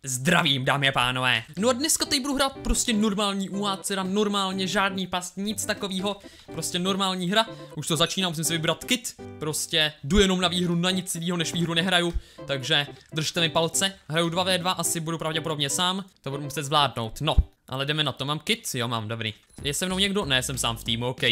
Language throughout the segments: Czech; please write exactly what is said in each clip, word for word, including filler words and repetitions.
Zdravím, dámy a pánové. No a dneska tady budu hrát prostě normální U H C, normálně žádný past, nic takového. Prostě normální hra. Už to začíná, musím si vybrat kit. Prostě jdu jenom na výhru, na nic jiného než výhru nehraju. Takže držte mi palce. Hraju dva vé dva, asi budu pravděpodobně sám. To budu muset zvládnout. No, ale jdeme na to. Mám kit? Jo, mám, dobrý. Je se mnou někdo? Ne, jsem sám v týmu, OK.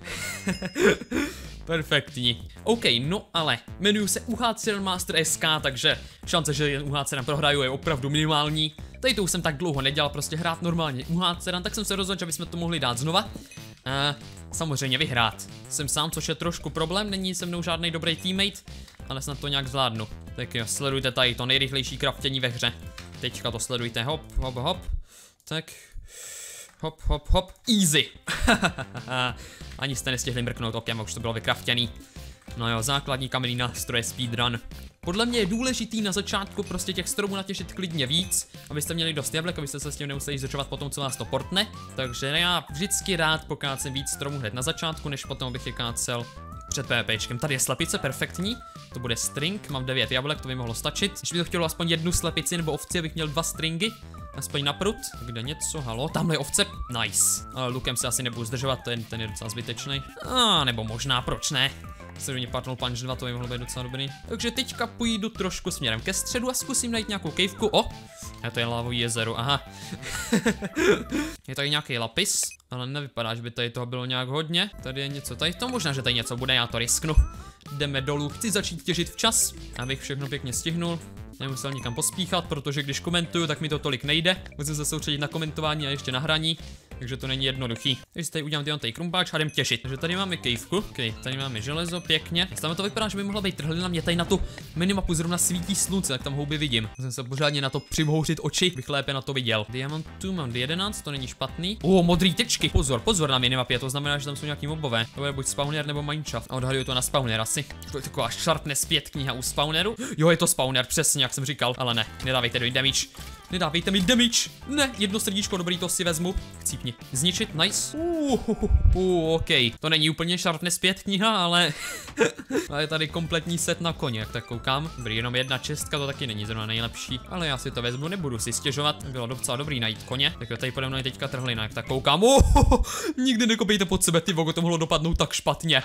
Perfektní. OK, no ale jmenuji se U H C Master S K, takže šance, že U H C prohraju, je opravdu minimální. Tady to už jsem tak dlouho nedělal, prostě hrát normálně U H C, tak jsem se rozhodl, že bychom to mohli dát znova. A samozřejmě vyhrát. Jsem sám, což je trošku problém, není se mnou žádný dobrý teammate, ale snad to nějak zvládnu. Tak jo, sledujte tady to nejrychlejší craftění ve hře. Teďka to sledujte, hop, hop, hop. Tak, hop, hop, hop, easy. Ani jste nestihli mrknout okem, už to bylo vykraftěný. No jo, základní kamenný nástroje speedrun. Podle mě je důležitý na začátku prostě těch stromů natěšit klidně víc, abyste měli dost jablek, abyste se s tím nemuseli zdržovat potom, co vás to portne. Takže já vždycky rád pokácím víc stromů hned na začátku, než potom bych je kácel před PvPčkem. Tady je slepice, perfektní. To bude string, mám devět jablek, to by mohlo stačit. Když by to chtělo aspoň jednu slepici nebo ovci, abych měl dva stringy. Aspoň na prut, kde něco, halo, tamhle je ovce, nice. Ale lukem se asi nebudu zdržovat, ten, ten je docela zbytečný. A nebo možná, proč ne? Se do mě padnul punch dva, to by mohlo být docela dobrý. Takže teďka půjdu trošku směrem ke středu a zkusím najít nějakou kejvku. O, a to je lávový jezero, aha. Je tady nějaký lapis, ale nevypadá, že by tady toho bylo nějak hodně. Tady je něco, tady to možná, že tady něco bude, já to risknu. Jdeme dolů, chci začít těžit včas, abych všechno pěkně stihnul. Nemusel nikam pospíchat, protože když komentuju, tak mi to tolik nejde. Musím se soustředit na komentování a ještě na hraní, takže to není jednoduchý. Takže tady udělám tyhle krumpáč a jdem těšit. Takže tady máme kejvku, okay, tady máme železo, pěkně. Tam to vypadá, že by mohla být trhlina, mě tady na tu minimapu zrovna svítí slunce, tak tam houby vidím. Musím se pořádně na to přimhouřit oči, bych lépe na to viděl. Diamantu mám jedenáct, to není špatný. O, modrý tečky. Pozor, pozor na minimapě, to znamená, že tam jsou nějaký mobové. To bude buď spawner nebo mineshaft. A odhaduju to na spawner asi. To je taková sharpness pět kniha u spawneru. Jo, je to spawner, přesně jak jsem říkal, ale ne, nedávejte mi damage. Nedávejte mi damage. Ne, jedno srdíčko, dobrý, to si vezmu. Chcípni. Zničit, nice. Uh, uh, uh, OK. To není úplně sharpness pět kniha, ale ale je tady kompletní set na koně, jak tak koukám. Dobrý, jenom jedna čestka, to taky není zrovna nejlepší. Ale já si to vezmu, nebudu si stěžovat. Bylo docela dobrý najít koně. Tak jo, tady pode mnou je teďka trhlina, jak tak koukám. Uh, uh, uh, nikdy nekopejte pod sebe, ty vogo, to mohlo dopadnout tak špatně.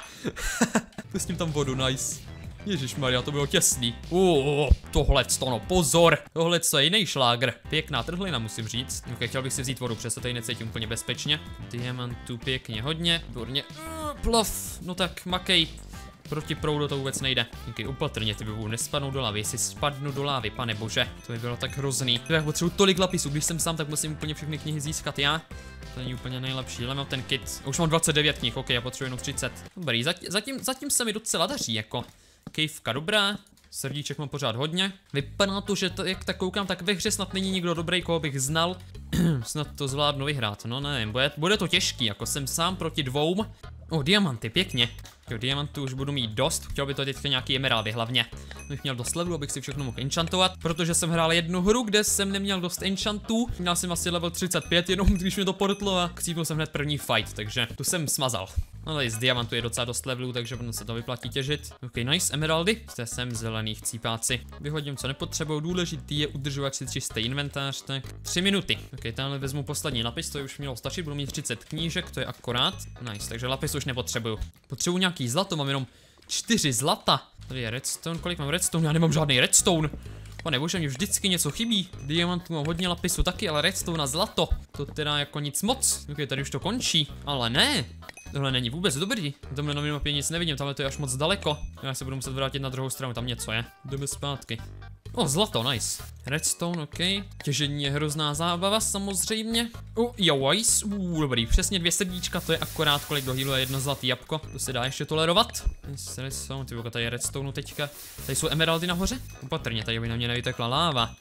Pustím tam vodu, nice. Ježišmarja, to bylo těsný. Uh, tohle to no, pozor. Tohle je jiný šlágr. Pěkná trhlina, musím říct. Ok, chtěl bych si vzít vodu, přesto tady necítím úplně bezpečně. Diamantů pěkně hodně. Výborně. Uh, plof. No tak makej. Proti proudu to vůbec nejde. Díky, opatrně, ty by vůbec nespadnou do lávy. Jestli spadnu do lávy, pane bože. To by bylo tak hrozný. Já potřebuji tolik lapisů, když jsem sám, tak musím úplně všechny knihy získat já. To není úplně nejlepší, ale mám ten kit. Už mám dvacet devět knih, ok, já potřebuji jenom třicet. Dobrý, zatím, zatím, zatím se mi docela daří, jako. Kejvka dobrá, srdíček mám pořád hodně. Vypadá to, že to, jak tak koukám, tak ve hře snad není nikdo dobrý, koho bych znal. Snad to zvládnu vyhrát, no nevím, bude, bude to těžký, jako jsem sám proti dvou. O, diamanty, pěkně. Jo, diamantů už budu mít dost, chtěl by to teďka nějaký emeraldy hlavně. Bych měl dost levelu, abych si všechno mohl enchantovat, protože jsem hrál jednu hru, kde jsem neměl dost enchantů. Měl jsem asi level třicet pět, jenom když mi to portlo a chcípnul jsem hned první fight, takže tu jsem smazal. Ale z diamantu je docela dost levelů, takže ono se to vyplatí těžit. Ok, nice, emeraldy. Zde jsem zelený chcípáci. Vyhodím, co nepotřebuju, důležitý je udržovat si čistý inventář, tak tři minuty. Ok, tamhle vezmu poslední lapis, to už mělo stačit, budu mít třicet knížek, to je akorát. Nice, takže lapis už nepotřebuju. Potřebuju nějaký zlato, mám jenom čtyři zlata. Tady je redstone, kolik mám redstone? Já nemám žádný redstone. Pane bože, mě vždycky něco chybí. Diamantů mám hodně lapisu taky, ale redstone na zlato. To teda jako nic moc. Ok, tady už to končí. Ale ne. Tohle není vůbec dobrý. Tamhle na minimapě nic nevidím, tamhle to je až moc daleko. Já se budu muset vrátit na druhou stranu, tam něco je. Jdeme zpátky. O, zlato, nice. Redstone, ok. Těžení je hrozná zábava, samozřejmě. O, jo, ice. Uh, dobrý, přesně dvě srdíčka, to je akorát kolik dohýluje jedno zlatý jabko. To se dá ještě tolerovat. Nice, redstone, ty tady je redstone teďka. Tady jsou emeraldy nahoře. Opatrně, tady by na mě nevytekla láva.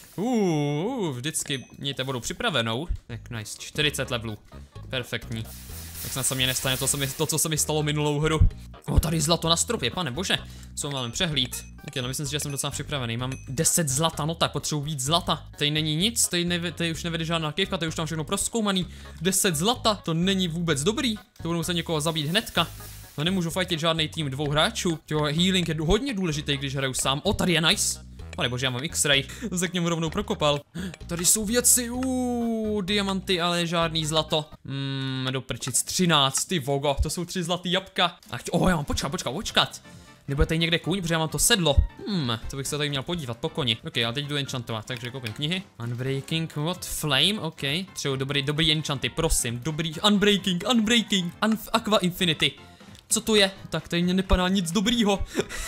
Uh, vždycky mějte vodu připravenou. Tak nice, čtyřicet levelů. Perfektní. Tak snad se mě nestane to, co mi, to, co se mi stalo minulou hru. O, tady zlato na stropě, pane bože. Co mám přehlíd? Tak no, myslím si, že jsem docela připravený. Mám deset zlata, no tak potřebuji víc zlata. Tady není nic, tady, nevy, tady už nevede žádná kejvka, tady už tam všechno prozkoumaný. deset zlata, to není vůbec dobrý. To budu muset někoho zabít hnedka. No nemůžu fightit žádný tým dvou hráčů. Jo, healing je hodně důležitý, když hraju sám. O, tady je nice. Pane bože, já mám X-ray, se k němu rovnou prokopal. Tady jsou věci, uuu, diamanty, ale žádný zlato. Hmm, do prčic, třináct, ty vogo, to jsou tři zlatý jabka. Ach, oh, já mám počkat, počkat, počkat. Nebude tady někde kůň, protože já mám to sedlo. Hmm, to bych se tady měl podívat po koni. Ok, já teď jdu enchantovat, takže koupím knihy. Unbreaking, what? Flame, ok. Třeba dobrý, dobrý enchanty, prosím. Dobrý, unbreaking, unbreaking, un aqua infinity. Co to je? Tak tady mě nepadá nic dobrýho.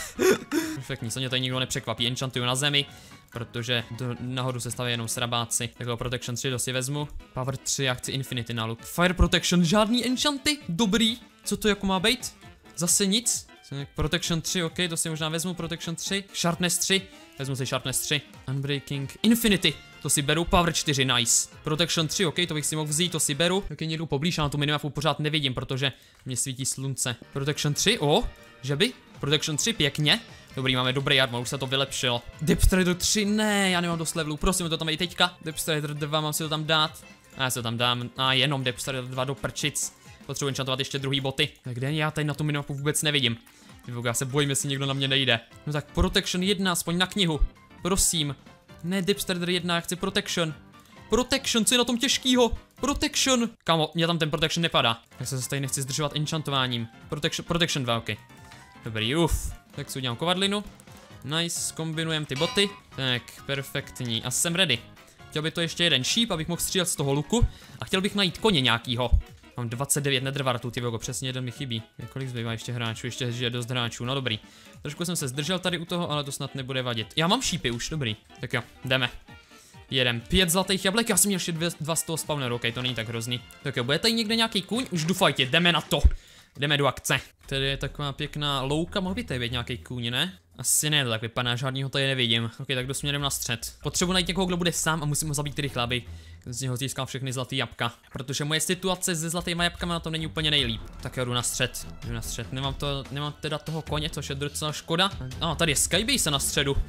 Perfektní, co mě tady nikdo nepřekvapí. Enchantuju na zemi, protože do, nahoru se staví jenom srabáci. Takhle protection tři, to si vezmu. Power tři, já chci infinity na look. Fire protection, žádný enchanty? Dobrý. Co to jako má být? Zase nic? Protection tři, ok, to si možná vezmu, Protection tři, Sharpness tři, vezmu si Sharpness tři, Unbreaking, Infinity, to si beru, Power čtyři, nice, Protection tři, ok, to bych si mohl vzít, to si beru, ok, někdo poblíž, a na tu minimapu pořád nevidím, protože mě svítí slunce, Protection tři, o, že by, Protection tři, pěkně, dobrý, máme dobrý armor, už se to vylepšilo, Depth Strider tři, ne, já nemám dost levelů, prosím, to tam i teďka, Depth Strider dva, mám si to tam dát, a já si to tam dám, a jenom Depth Strider dva do prčic. Potřebuji enchantovat ještě druhý boty. Tak kde já tady na tu minimapu vůbec nevidím. Já se bojím, jestli někdo na mě nejde. No tak Protection jedna, aspoň na knihu. Prosím. Ne Depth Strider jedna, já chci Protection. Protection, co je na tom těžkýho? Protection. Kámo, mě tam ten Protection nepadá. Já se zase tady nechci zdržovat enchantováním. Protection, Protection dva, ok. Dobrý, uf. Tak si udělám kovadlinu. Nice, kombinujem ty boty. Tak, perfektní. A jsem ready. Chtěl bych to ještě jeden šíp, abych mohl střílet z toho luku. A chtěl bych najít koně nějakýho. Mám dvacet devět netherwartů, ty vogo, přesně jeden mi chybí. Kolik zbývá ještě hráčů, ještě je dost hráčů, no dobrý. Trošku jsem se zdržel tady u toho, ale to snad nebude vadit. Já mám šípy už, dobrý. Tak jo, jdeme. Jedem, pět zlatých jablek, já jsem měl ještě dvě, dva z toho spawneru, ok, to není tak hrozný. Tak jo, bude tady někde nějaký kůň? Už jdu fajtit, jdeme na to. Jdeme do akce. Tady je taková pěkná louka, mohl by tady být nějaký kůň, ne? Asi ne, to tak vypadá, žádnýho tady nevidím. Ok, tak jdu směrem na střed. Potřebuji najít někoho, kdo bude sám a musím ho zabít rychle, aby z něho získal všechny zlatý jabka. Protože moje situace se zlatýma jabkama na tom není úplně nejlíp. Tak já jdu na střed. Jdu na střed. Nemám to, nemám teda toho koně, což je docela škoda. A ah, tady je Skybase na středu.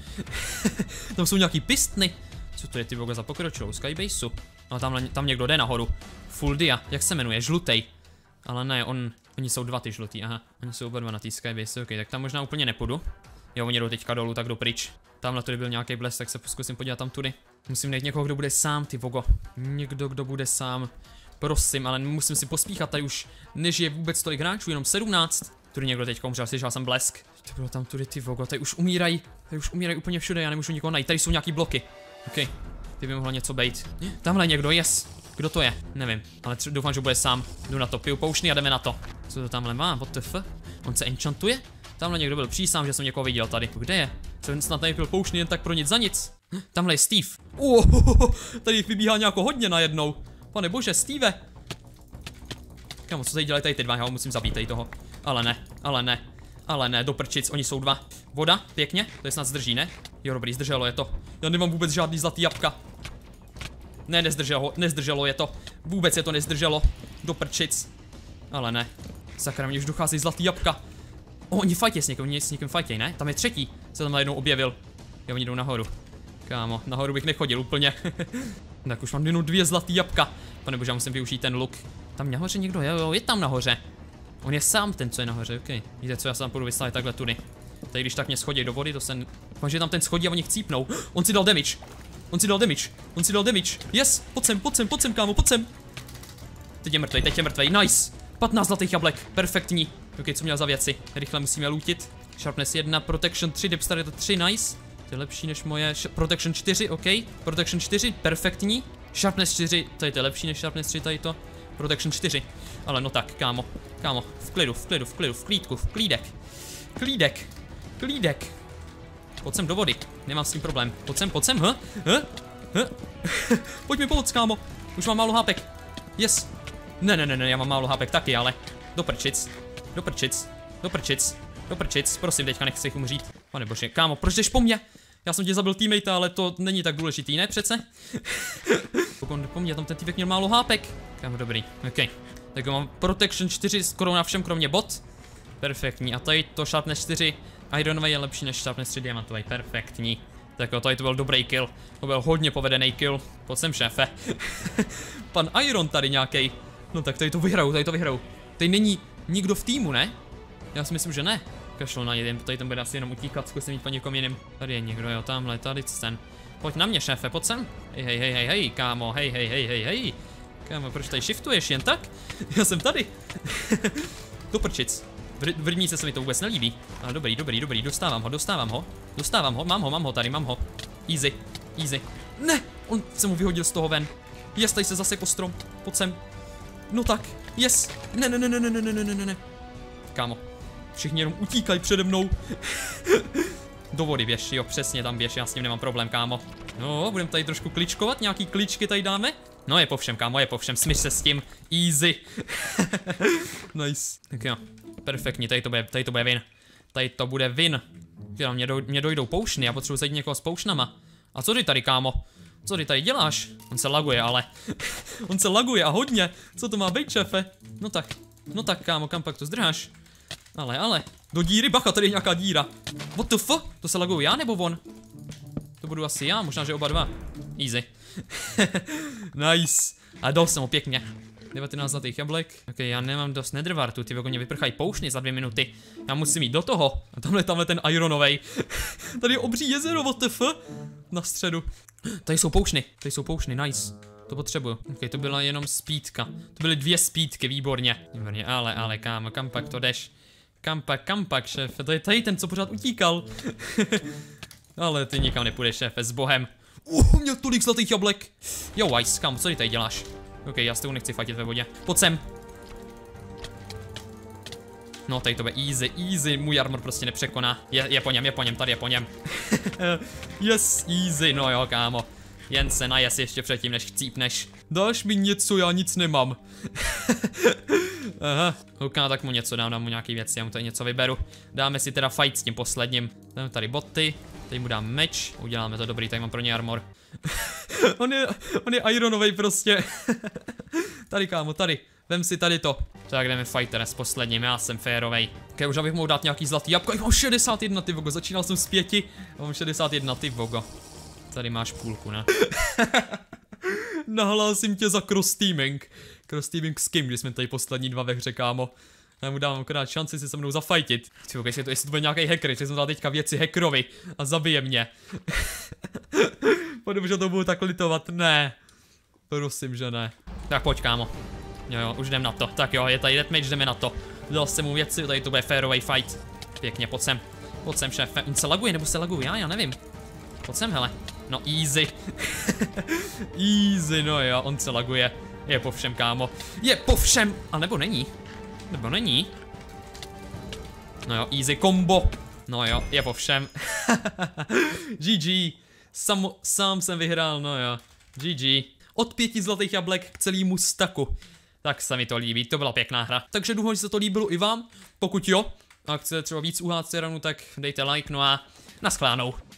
Tam jsou nějaký pistny. Co to je ty boga za pokročilou Skybaseu? No tam, tam někdo jde nahoru. Full dia, jak se jmenuje? Žlutej. Ale ne, on, oni jsou dva ty žlutý, aha. Oni jsou oba dva na té Skybase, ok, tak tam možná úplně nepůjdu. Jo, oni jdou teďka dolů, tak jdu pryč. Tamhle tady byl nějaký blesk, tak se zkusím podívat tam tudy. Musím najít někoho, kdo bude sám, ty vogo. Někdo, kdo bude sám. Prosím, ale musím si pospíchat, tady už než je vůbec tolik hráčů, jenom sedmnáct. Tudy někdo teďka umřel, slyšel jsem blesk. To bylo tam tudy, ty vogo, tady už umírají. Tady už umírají úplně všude, já nemůžu nikoho najít. Tady jsou nějaký bloky. Ok, ty by mohlo něco být. Tamhle někdo, yes. Kdo to je? Nevím, ale doufám, že bude sám. Jdu na to, piju poušný a jdeme na to. Co to tamhle má? What the f? On se enchantuje? Tamhle někdo byl, přísám, že jsem někoho viděl tady. Kde je? Jsem snad nepil poušný jen tak pro nic za nic. Tamhle je Steve. Oh, tady jich vybíhá nějako hodně najednou. Pane bože, Steve. Kámo, co tady dělají tady ty dva? Já ho musím zabít tady toho. Ale ne, ale ne, ale ne, do prčic, oni jsou dva. Voda, pěkně, to je snad zdrží, ne? Jo, dobrý, zdrželo je to. Já nemám vůbec žádný zlatý jabka. Ne, nezdrželo, nezdrželo je to. Vůbec je to nezdrželo. Do prčic. Ale ne. Sakra, mě už dochází zlatý jabka. Oh, oni fajtě s někým, s někým fajtěj, ne? Tam je třetí, se tam najednou objevil. Jo, oni jdou nahoru. Kámo, nahoru bych nechodil úplně. Tak už mám jenom dvě zlatý jabka. Pane bože, já musím využít ten luk. Tam nahoře někdo je, jo, je tam nahoře. On je sám ten, co je nahoře, ok. Víte co, já se tam půjdu vystavit takhle tudy. Tady když tak mě schodí do vody, to se... Doufám, že tam ten schodí a oni chcípnou. On si dal damage. On si dal damage. On si dal damage. Yes, pojď sem, pojď sem, pojď sem, kámo, pojď sem. Teď je mrtvej, teď je mrtvej, nice. patnáct zlatých jablek, perfektní. Ok, co měl za věci? Rychle musíme lootit. Sharpness jedna, Protection tři, Depth Strider tři, nice. To je lepší než moje. Sh Protection čtyři, ok. Protection čtyři, perfektní. Sharpness čtyři, to je to lepší než Sharpness tři, tady to. Protection čtyři. Ale no tak, kámo. Kámo, v klidu, v klidu, v klidu, v klídku, v klídek. Klídek. Klídek. Pojď sem do vody, nemám s tím problém. Pojď sem, pojď sem, huh? Huh? Huh? Pojď mi pomoct, kámo. Už mám málo hápek. Yes. Ne, ne, ne, ne, já mám málo hápek taky, ale. Do prčic. Do prčic. Do prčic. Do prčic. Prosím, teďka nechci umřít. Pane bože, kámo, proč jdeš po mně? Já jsem tě zabil teammate, ale to není tak důležitý, ne přece? Pokud po mně, tam ten týpek měl málo hápek. Kámo, dobrý, ok. Tak mám Protection čtyři skoro na všem, kromě bot. Perfektní, a tady to Sharpness čtyři Ironový je lepší než Sharpness tři diamantový, perfektní. Tak jo, tady to byl dobrý kill, to byl hodně povedený kill. Pojď sem, šéfe. Pan Iron tady nějaký. No tak tady to vyhraju, tady to vyhraju. Tady není nikdo v týmu, ne? Já si myslím, že ne. Kašlu na jeden, tady tam bude asi jenom utíkat, zkusím jít po někom jiným. Tady je někdo, jo, tamhle, tady ten. Pojď na mě, šéfe, pojď sem. Hej, hej, hej, hej, hej, kámo, hej, hej, hej, hej, hej. Kámo, proč tady shiftuješ jen tak? Já jsem tady. Do prčic. V rybníce se mi to vůbec nelíbí. Ale dobrý, dobrý, dobrý, dostávám ho, dostávám ho. Dostávám ho, mám ho, mám ho tady, mám ho. Easy, easy. Ne, on se mu vyhodil z toho ven. Yes, tady se zase po strom, pojď sem. No tak, yes. Ne, ne, ne, ne, ne, ne, ne, ne, ne. Kámo, všichni jenom utíkají přede mnou. Do vody běž, jo, přesně tam běž, já s tím nemám problém, kámo. No, budeme tady trošku kličkovat, nějaký kličky tady dáme. No je po všem, kámo, je po všem, smyš se s tím, easy. Nice. Tak jo, perfektní, tady to bude, tady to bude win. Tady to bude win. Jo, mě, doj, mě dojdou poušny, já potřebuji zajít někoho s poušnama. A co ty tady, kámo? Co ty tady děláš? On se laguje, ale. On se laguje a hodně. Co to má být, šéfe? No tak, no tak, kámo, kam pak to zdrháš? Ale, ale, do díry, bacha, tady je nějaká díra. What the fuck? To se laguju já nebo on? To budu asi já, možná, že oba dva. Easy. Nice. A dal jsem ho pěkně. devatenáct zlatých jablek. Ok, já nemám dost nedrvartu, ty mě vyprchají poušny za dvě minuty. Já musím jít do toho. A tamhle, tamhle ten ironovej. Tady je obří jezero, what the fuck? Na středu. Tady jsou poušny, tady jsou poušny, nice. To potřebuju. Ok, to byla jenom spídka. To byly dvě spídky, výborně. Výborně, ale, ale, kámo, kam pak to jdeš? Kam pak, kam pak, šéfe? To je tady ten, co pořád utíkal. Ale ty nikam nepůjdeš, šéfe, s bohem. Uh, měl tolik zlatých jablek. Jo, Ice, kam, co ty tady děláš? Ok, já s tou nechci fatit ve vodě. Pojď sem. No, tady to bude easy, easy, můj armor prostě nepřekoná. Je, je po něm, je po něm, tady je po něm. Yes, easy, no jo, kámo. Jen se najes ještě předtím, než chcípneš. Dáš mi něco, já nic nemám. Aha, ok, tak mu něco dám, dám mu nějaký věci, já mu tady něco vyberu. Dáme si teda fight s tím posledním. Dáme tady boty, tady mu dám meč, uděláme to dobrý, tady mám pro ně armor. on je, on je ironovej prostě. Tady, kámo, tady, vem si tady to. Tak jdeme fighter s posledním, já jsem férovej. Ok, už abych mohl dát nějaký zlatý jabko, já mám šedesát jedna, ty vogo, začínal jsem z pěti, já mám šedesát jedna, ty vogo. Tady máš půlku, ne? Nahlásím tě za cross teaming. Cross teaming s kým, když jsme tady poslední dva ve hře, kámo. Já mu dávám akorát šanci si se mnou zafajtit. Ty, jestli to, jestli to bude nějaký hacker, že jsem dal teďka věci hackerovi a zabije mě. Podobně, že to budu tak litovat, ne. Prosím, že ne. Tak pojď, kámo. Jo, jo, už jdem na to. Tak jo, je tady deathmatch, jdeme na to. Dal jsem mu věci, tady to bude fairový fight. Pěkně, pojď sem. Pojď sem, šéfe. On se laguje, nebo se laguje, já, já nevím. Pojď sem, hele. No easy. Easy, no jo, on se laguje. Je po všem, kámo. Je po všem. A nebo není. Nebo není. No jo, easy combo. No jo, je po všem. G G. Sam, sám jsem vyhrál, no jo. G G. Od pěti zlatých jablek k celému staku. Tak se mi to líbí, to byla pěkná hra. Takže doufám, že se to líbilo i vám. Pokud jo, a chcete třeba víc uhádce ranu, tak dejte like, no a naschlánou.